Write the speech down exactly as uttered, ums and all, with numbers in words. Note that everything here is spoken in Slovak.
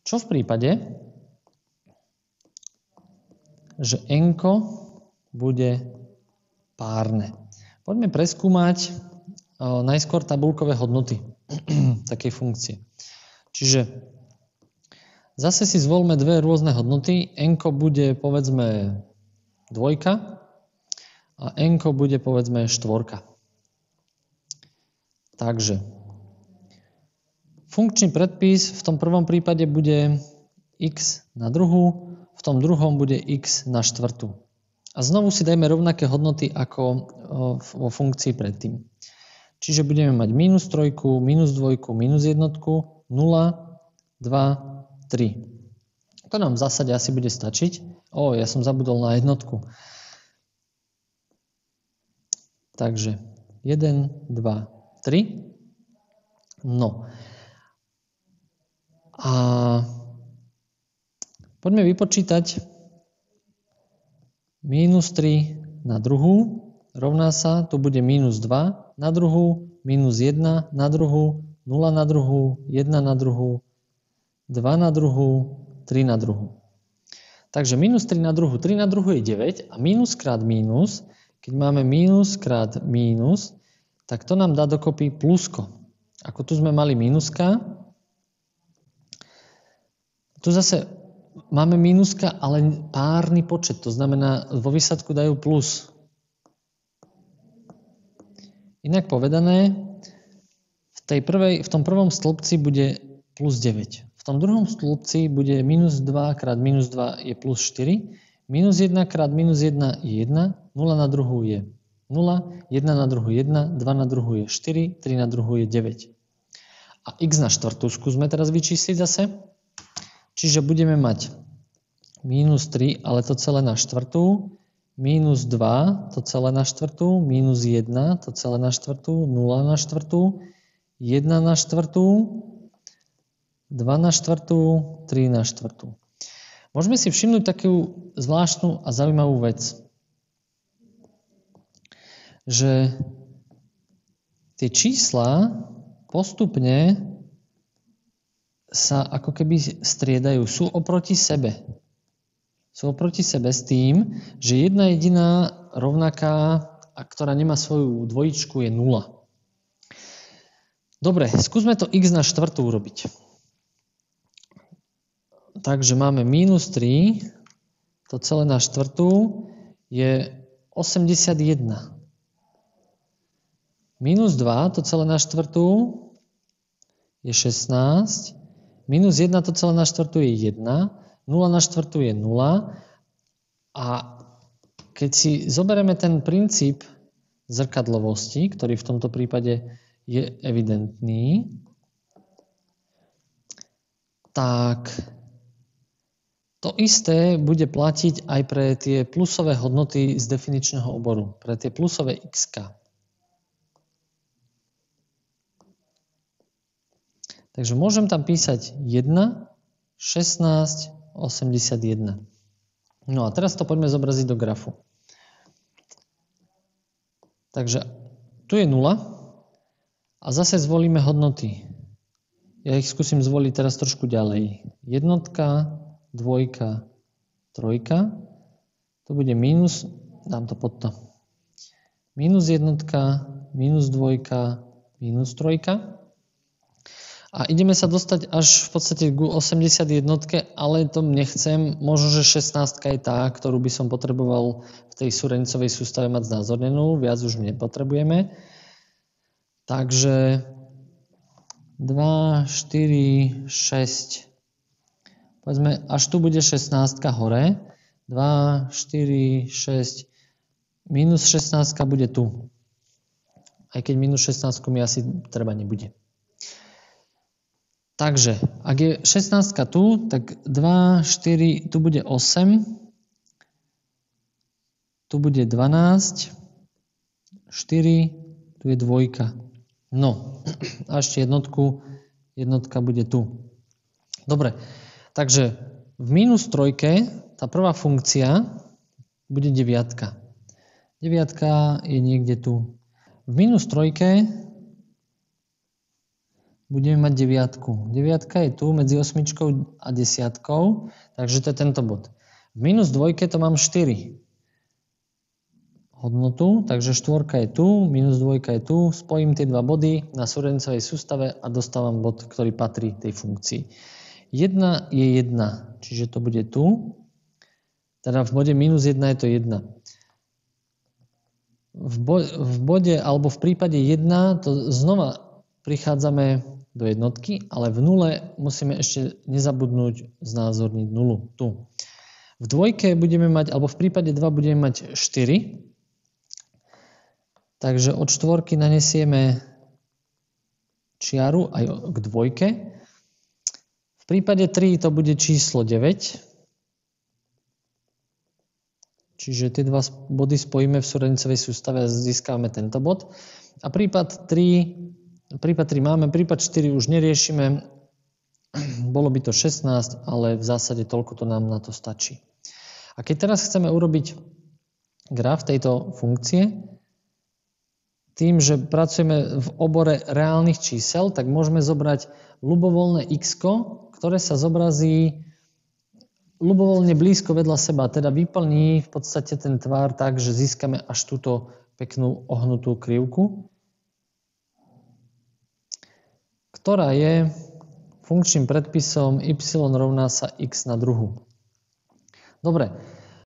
Čo v prípade, že n-ko bude párne? Poďme preskúmať o, najskôr tabuľkové hodnoty takej funkcie. Čiže zase si zvolme dve rôzne hodnoty. N-ko bude, povedzme, dvojka a n-ko bude, povedzme, štvorka. Takže funkčný predpis v tom prvom prípade bude x na druhú, v tom druhom bude x na štvrtú. A znovu si dajme rovnaké hodnoty ako vo funkcii predtým. Čiže budeme mať minus trojku, minus dvojku, minus jednotku, nula, dva, tri. To nám v zásade asi bude stačiť. Ó, ja som zabudol na jednotku. Takže jeden, dva, tri. No. A poďme vypočítať minus tri na druhú rovná sa, tu bude minus dva na druhú, minus jeden na druhú, nula na druhú, jeden na druhú, dva na druhú, tri na druhú. Takže minus tri na druhú, tri na druhú je deväť a minus krát minus, keď máme minus krát minus, tak to nám dá dokopy plusko. Ako tu sme mali minuska, tu zase máme minuska, ale párny počet, to znamená, vo výsledku dajú plus. Inak povedané, v, tej prvej, v tom prvom stĺpci bude plus deväť. V tom druhom stĺpci bude minus dva krát minus dva je plus štyri, minus jeden krát minus jeden je jeden, nula na druhú je nula, jeden na druhú je jeden, dva na druhú je štyri, tri na druhú je deväť. A x na štvrtú skúsme teraz vyčísliť zase. Čiže budeme mať minus tri, ale to celé na štvrtú, minus dva, to celé na štvrtú, minus jeden, to celé na štvrtú, nula na štvrtú, jeden na štvrtú, dva na štvrtú, tri na štvrtú. Môžeme si všimnúť takú zvláštnu a zaujímavú vec, že tie čísla postupne sa ako keby striedajú, sú oproti sebe. Sú oproti sebe s tým, že jedna jediná rovnaká, a ktorá nemá svoju dvojičku, je nula. Dobre, skúsme to x na štvrtú urobiť. Takže máme minus tri, to celé na štvrtú je osemdesiatjeden. Minus dva, to celé na štvrtú je šestnásť. Minus jeden, to celé na štvrtú je jeden. nula na štvrtú je nula. A keď si zoberieme ten princíp zrkadlovosti, ktorý v tomto prípade je evidentný, tak to isté bude platiť aj pre tie plusové hodnoty z definičného oboru, pre tie plusové x-ka. Takže môžem tam písať jeden, šestnásť, osemdesiatjeden. No a teraz to poďme zobraziť do grafu. Takže tu je nula a zase zvolíme hodnoty. Ja ich skúsim zvoliť teraz trošku ďalej. Jednotka, dvojka, trojka. To bude minus, dám to pod to. Minus jednotka, minus dvojka, minus trojka. A ideme sa dostať až v podstate k osemdesiatjednotke, ale to nechcem. Možno, že šestnástka je tá, ktorú by som potreboval v tej súradnicovej sústave mať znázornenú. Viac už nepotrebujeme. Takže dva, štyri, šesť. Povedzme, až tu bude šestnástka hore. dva, štyri, šesť. Minus šestnástka bude tu. Aj keď minus šestnástku mi asi treba nebude. Takže, ak je šestnástka tu, tak dva, štyri, tu bude osem, tu bude dvanásť, štyri, tu je dvojka. No, a ešte jednotku, jednotka bude tu. Dobre, takže v minus trojke tá prvá funkcia bude deviatka. Deviatka je niekde tu. V minus trojke budeme mať deviatku. Deviatka je tu medzi osmičkou a desiatkou, takže to je tento bod. V minus dvojke to mám štyri hodnotu, takže štvorka je tu, minus dvojka je tu, spojím tie dva body na súrodencovej sústave a dostávam bod, ktorý patrí tej funkcii. jedna je jedna, čiže to bude tu, teda v bode minus jedna je to jedna. V, bo, v bode alebo v prípade jedna to znova prichádzame do jednotky, ale v nule musíme ešte nezabudnúť znázorniť nulu tu. V dvojke budeme mať, alebo v prípade dva budeme mať štyri, takže od štvorky nanesieme čiaru aj k dvojke. V prípade tri to bude číslo deväť, čiže tie dva body spojíme v súrodencovej sústave a získame tento bod. A prípad tri, prípad tri máme, prípad štyri už neriešime, bolo by to šestnásť, ale v zásade toľko to nám na to stačí. A keď teraz chceme urobiť graf tejto funkcie, tým, že pracujeme v obore reálnych čísel, tak môžeme zobrať ľubovoľné x, ktoré sa zobrazí ľubovoľne blízko vedľa seba, teda vyplní v podstate ten tvár tak, že získame až túto peknú ohnutú krivku, ktorá je funkčným predpisom y rovná sa x na druhu. Dobre.